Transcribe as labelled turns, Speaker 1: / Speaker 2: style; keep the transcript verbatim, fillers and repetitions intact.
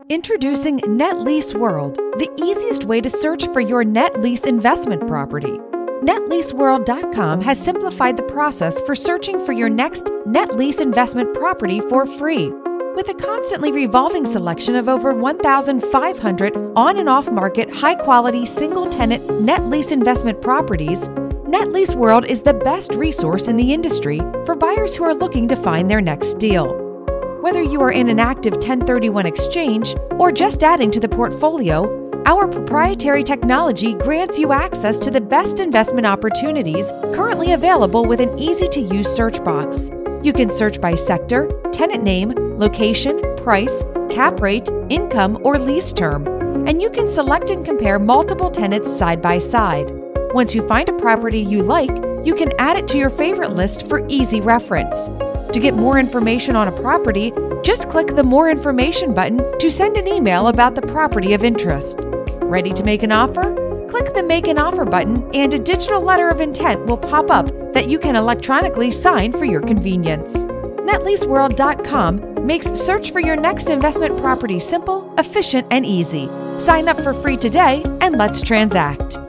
Speaker 1: Introducing Net Lease World, the easiest way to search for your net lease investment property. net lease world dot com has simplified the process for searching for your next net lease investment property for free. With a constantly revolving selection of over one thousand five hundred on and off market high quality single tenant net lease investment properties, Net Lease World is the best resource in the industry for buyers who are looking to find their next deal. Whether you are in an active ten thirty-one exchange or just adding to the portfolio, our proprietary technology grants you access to the best investment opportunities currently available with an easy-to-use search box. You can search by sector, tenant name, location, price, cap rate, income, or lease term, and you can select and compare multiple tenants side by side. Once you find a property you like, you can add it to your favorite list for easy reference. To get more information on a property, just click the More Information button to send an email about the property of interest. Ready to make an offer? Click the Make an Offer button and a digital letter of intent will pop up that you can electronically sign for your convenience. net lease world dot com makes search for your next investment property simple, efficient, and easy. Sign up for free today and let's transact.